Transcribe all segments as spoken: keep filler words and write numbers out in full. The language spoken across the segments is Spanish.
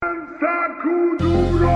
Danza Kuduro!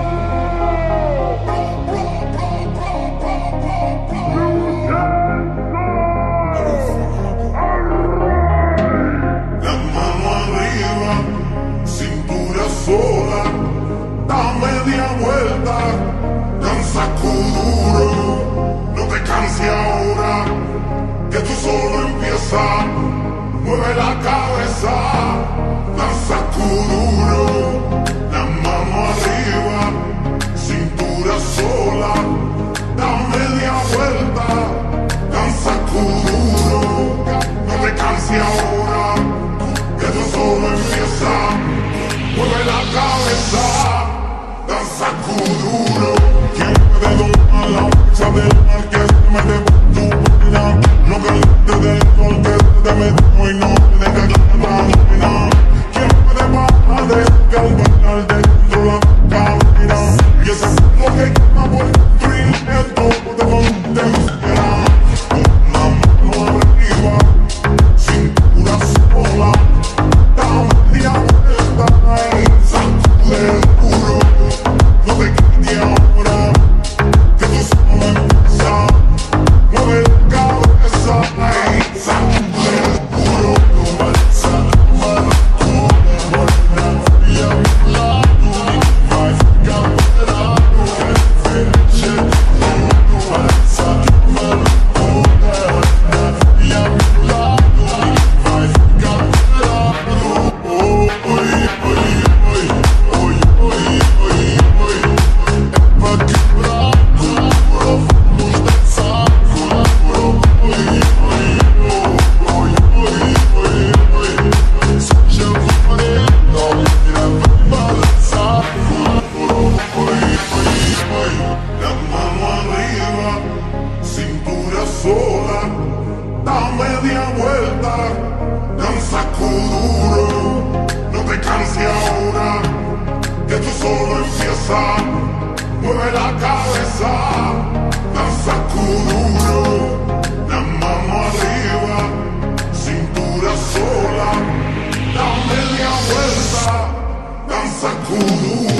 La mano arriba, cintura sola, da media vuelta, danza Kuduro. No te canses ahora, que tú solo empiezas, mueve la cabeza, danza Kuduro. La mano arriba, cintura sola, da media vuelta, danza Kuduro. No te canses ahora, que tú solo empiezas, mueve la cabeza, danza Kuduro. Quien puede domar la fuerza del mar que se mete por tu vaina, no caliente del sol que se te metió y no te deja clara. Quien puede bajar de que al bailar dentro la cabina, y ese fuego que quema por dentro y lento te contempla. Con la mano arriba, cintura sola, da media vuelta y sacude duro. No te quites ahora, que tú solo empiezas, mueve la cabeza y sacude duro. Sola, da media vuelta, danza Kuduro. No te canses ahora, que tú solo empiezas, mueve la cabeza, danza Kuduro. La mano arriba, cintura sola, da media vuelta, danza Kuduro.